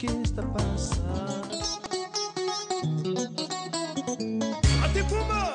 está passando. Até Puma!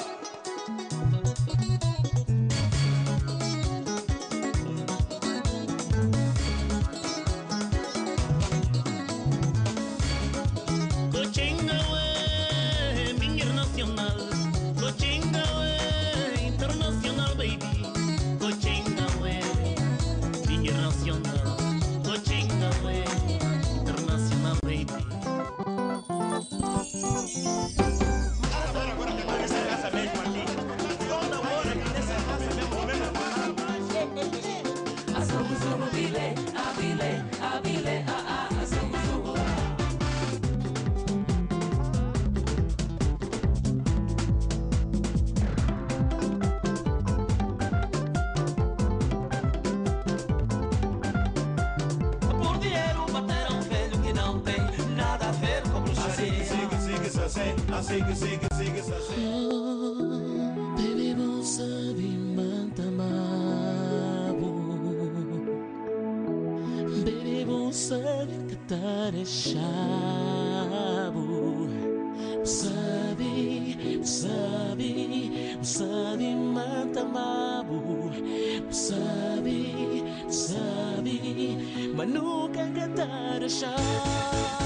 Baby, bom sabe mantamabo. Baby, bom sabe catar é chabo. Sabe mantamabo. Sabe, mas nunca catar é chabo.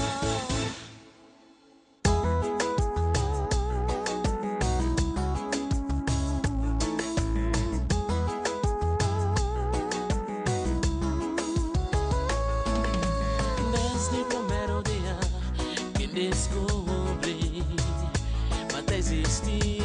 Descobri, mas existir.